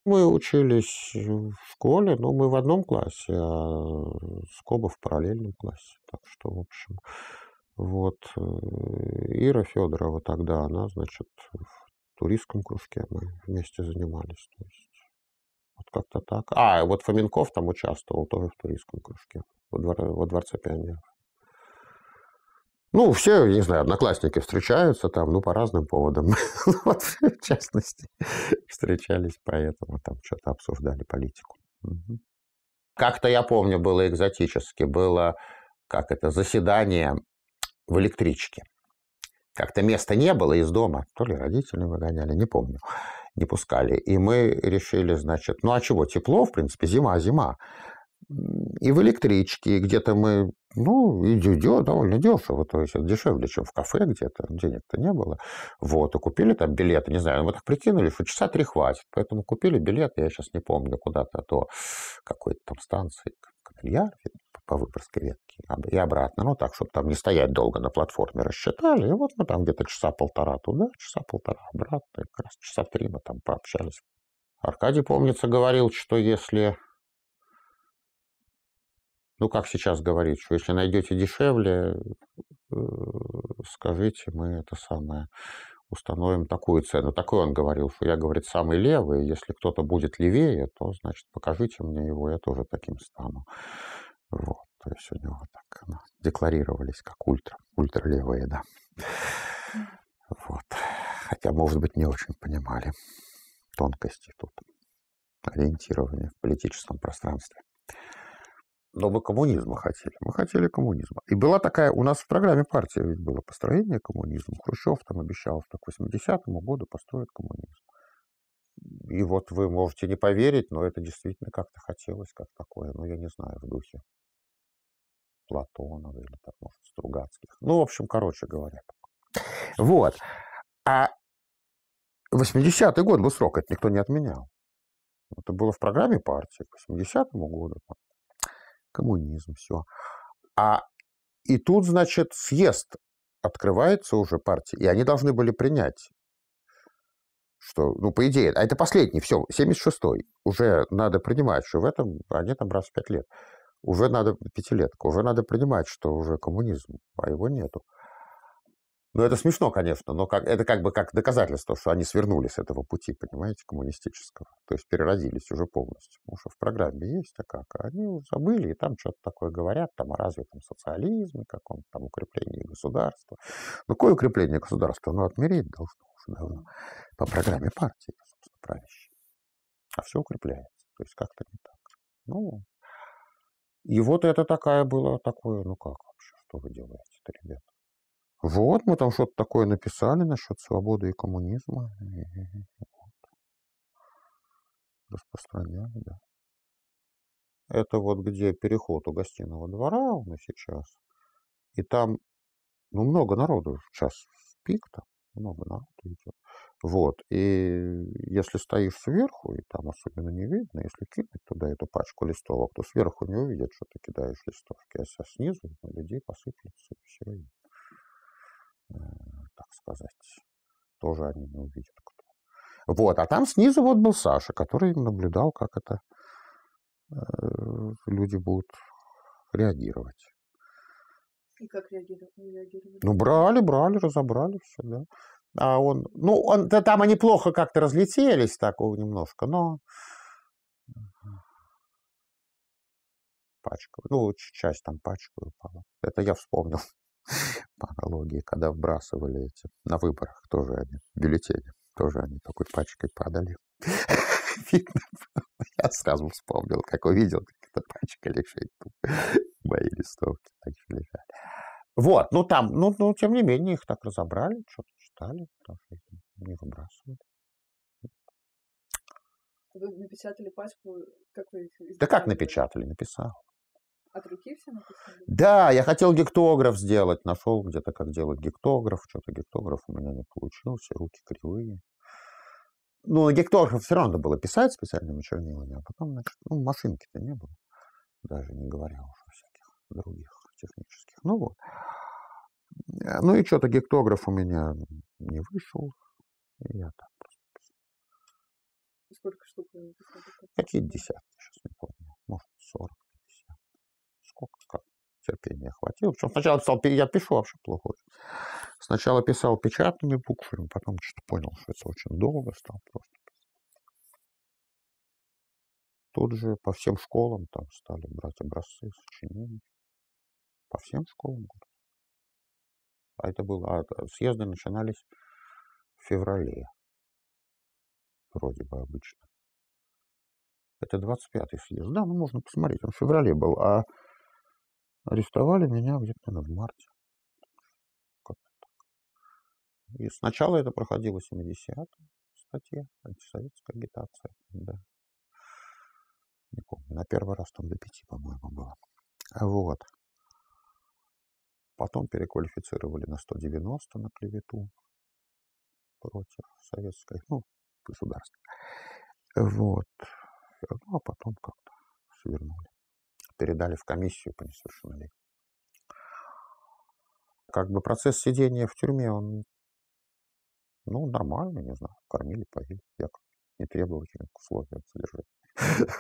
Мы учились в школе, но мы в одном классе, а Скоба в параллельном классе. Так что, в общем, вот Ира Федорова тогда, она, значит, в туристском кружке мы вместе занимались. То есть вот как-то так. А, вот Фоменков там участвовал тоже в туристском кружке во Дворце пионеров. Ну, все, не знаю, одноклассники встречаются там, ну, по разным поводам. Вот, в частности, встречались, поэтому там что-то обсуждали политику. Мгм. Как-то я помню, было экзотически, было как это заседание в электричке. Как-то места не было из дома, то ли родители выгоняли, не помню, не пускали. И мы решили, значит, ну а чего, тепло, в принципе, зима. И в электричке, и где-то мы, ну, идет довольно дешево, то есть это дешевле, чем в кафе где-то, денег-то не было. Вот, и купили там билеты, не знаю, мы так прикинули, что часа 3 хватит, поэтому купили билеты, я сейчас не помню, куда-то до какой-то там станции, Камельяр, по Выборгской ветке, и обратно, ну, так, чтобы там не стоять долго на платформе, рассчитали, и вот мы там где-то часа полтора туда, часа полтора обратно, и как раз часа 3 мы там пообщались. Аркадий, помнится, говорил, что если... Ну, как сейчас говорить, что если найдете дешевле, скажите, мы это самое установим такую цену. Такой он говорил, что я, говорит, самый левый, если кто-то будет левее, то, значит, покажите мне его, я тоже таким стану. Вот, то есть у него так декларировались как ультралевые, да. Вот. Хотя, может быть, не очень понимали тонкости тут ориентирования в политическом пространстве. Но мы коммунизма хотели. Мы хотели коммунизма. И была такая... У нас в программе партии ведь было построение коммунизма. Хрущев там обещал, что к 80-му году построят коммунизм. И вот вы можете не поверить, но это действительно как-то хотелось, как такое. Ну, я не знаю, в духе Платонова или, так, может, Стругацких. Ну, в общем, короче говоря. Вот. А 80-й год был срок, это никто не отменял. Это было в программе партии к 80-му году. Там, коммунизм, все. И тут, значит, съезд открывается уже партии, и они должны были принять, что, ну, по идее, а это последний, все, 76-й, уже надо принимать, что в этом, они там раз в 5 лет, уже надо, пятилетка, уже надо принимать, что уже коммунизм, а его нету. Ну, это смешно, конечно, но это как бы как доказательство, что они свернули с этого пути, понимаете, коммунистического. То есть переродились уже полностью. Потому что в программе есть, а как? А они забыли, и там что-то такое говорят, там о развитом социализме, каком-то там укреплении государства. Ну, какое укрепление государства? Ну, отмереть должно уже давно. По программе партии, собственно, правящей. А все укрепляется. То есть как-то не так. Ну, и вот это такое, ну как вообще, что вы делаете-то, ребята? Вот, мы там что-то такое написали насчет свободы и коммунизма. И распространяли, да. Это вот где переход у Гостиного двора у нас сейчас. И там, ну, много народу в час пик, там много народу идет. Вот, и если стоишь сверху, и там особенно не видно, если кинуть туда эту пачку листовок, то сверху не увидят, что ты кидаешь листовки, а снизу на людей посыплются, и все, и, так сказать, тоже они не увидят, кто. Вот, а там снизу вот был Саша, который наблюдал, как это люди будут реагировать. И как реагировали? Ну, брали, разобрали все, да. А да там они плохо как-то разлетелись так немножко, но пачка, ну, часть там пачкой упала. Это я вспомнил по аналогии, когда вбрасывали эти на выборах, тоже они, бюллетени, тоже они такой пачкой падали. Видно было. Я сразу вспомнил, как увидел, как эта пачка лежит. Мои листовки так же лежали. Вот, ну там, ну, тем не менее, их так разобрали, что-то читали, потому что их не выбрасывали. Вы напечатали пачку, как вы их Да как издавали? напечатали? Написал. От руки все написали? Да, я хотел гектограф сделать, нашел где-то, как делать гектограф, что-то гектограф у меня не получился, руки кривые. Ну, гектограф все равно надо было писать специальными чернилами, а потом, значит, ну, машинки-то не было, даже не говоря уж о всяких других технических. Ну вот. Ну и что-то гектограф у меня не вышел, и я так Сколько штук вы написали? Какие десятки, сейчас не помню. Может, 40, 50. Сколько, как терпения хватило. Причем сначала писал, я пишу вообще плохо. Сначала писал печатными буквами, потом что-то понял, что это очень долго, стал просто. Тут же по всем школам там стали брать образцы, сочинений. По всем школам. А это было, съезды начинались в феврале, вроде бы обычно. Это 25-й съезд. Да, ну можно посмотреть, он в феврале был, а арестовали меня где-то в марте. Как-то так. И сначала это проходило 70-я статья, антисоветская агитация. Да. Не помню, на первый раз там до 5, по-моему, было. Вот. Потом переквалифицировали на 190 на клевету против советской, государства. Вот. Ну, а потом как-то свернули. Передали в комиссию по несовершеннолетним. Как бы процесс сидения в тюрьме, он, нормальный, не знаю, кормили, поили. Я не требовательных условий от содержания.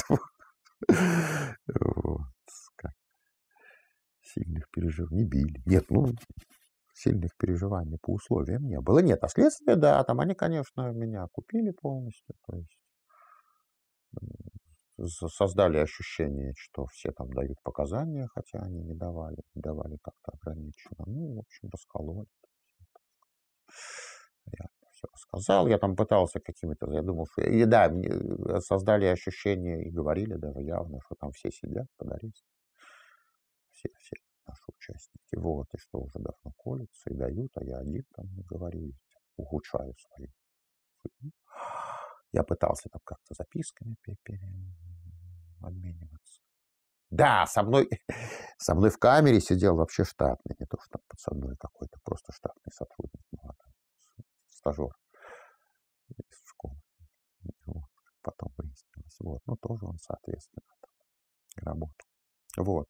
Поэтому как сильных переживаний не били. Нет, сильных переживаний по условиям не было. Нет, а следствие, да, там они, конечно, меня купили полностью. То есть создали ощущение, что все там дают показания, хотя они не давали как-то ограниченно. В общем, раскололи. Я все рассказал. Я там пытался какими-то, я думал, что... И да, мне создали ощущение и говорили даже явно, что там все сидят под арестом. Все наши участники. Вот, и что уже давно колются и дают, а я один там говорю, ухудшаю свою судьбу. Я пытался там как-то записками обмениваться. Да, со мной в камере сидел вообще штатный, не то что там подсадной какой-то, просто штатный сотрудник, стажер из школы. Вот, потом выяснилось. Вот, тоже он, соответственно, там работал. Вот.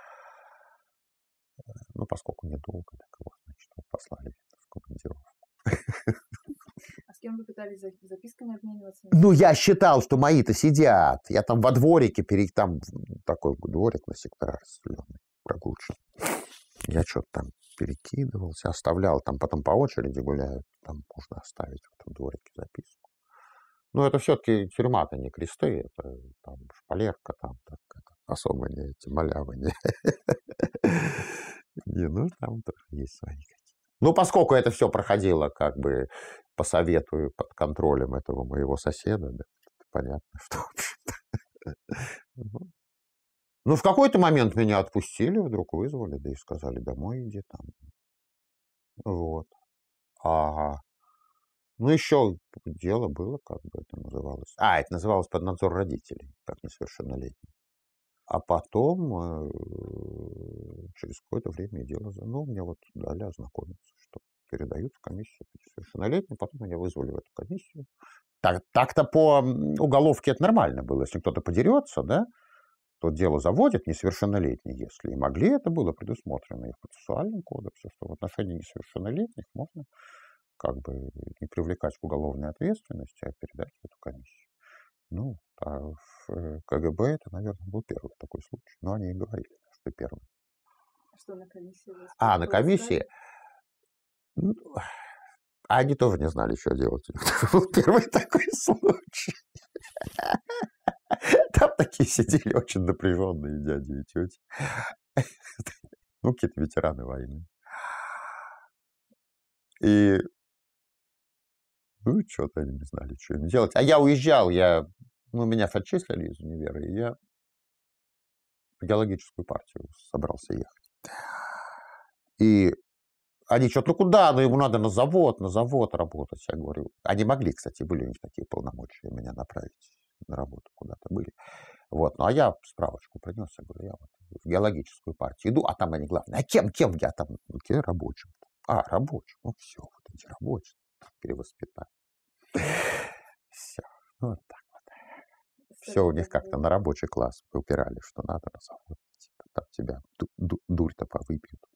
Поскольку недолго, так его, значит, послали в командировку. А с кем вы пытались записками обмениваться? Я считал, что мои-то сидят. Я там во дворике, там такой дворик на сектора расселенный, прогулочный. Я что-то там перекидывался, оставлял, там потом по очереди гуляют, там можно оставить в этом дворике записку. Это все-таки тюрьма-то не кресты, это там шпалерка, там так, особо не эти малявы. Там тоже есть свои какие-то. Поскольку это все проходило как бы по совету, под контролем этого моего соседа, да, понятно, что, в общем-то. В какой-то момент меня отпустили, вдруг вызвали, да и сказали, домой иди там. Вот. Еще дело было, как бы это называлось. Это называлось под надзор родителей, как несовершеннолетний. А потом, через какое-то время дело... мне дали ознакомиться, что передают в комиссию по несовершеннолетним. Потом меня вызвали в эту комиссию. Так-то по уголовке это нормально было. Если кто-то подерется, да, то дело заводят несовершеннолетний, если и могли, это было предусмотрено и в процессуальном кодексе, что в отношении несовершеннолетних можно как бы не привлекать к уголовной ответственности, а передать в эту комиссию. А в КГБ это, наверное, был первый такой случай. Но они и говорили, что первый. Что на комиссии? На комиссии? Они тоже не знали, что делать. Это был первый такой случай. Там такие сидели очень напряженные дяди и тети. Какие-то ветераны войны. И что-то они не знали, что им делать. А я уезжал, меня отчислили из универа, и я в геологическую партию собрался ехать. И они что-то, куда? Ему надо на завод работать. Я говорю, они могли, кстати, были у них такие полномочия меня направить на работу куда-то были. Вот, а я справочку принес, я говорю, я в геологическую партию иду, а там они главные. А кем я там? Рабочим. Рабочим. Все, эти рабочие перевоспитали. Все, так вот. Все у них как-то на рабочий класс упирали, что надо на завод. Там тебя дурь-то повыпьют.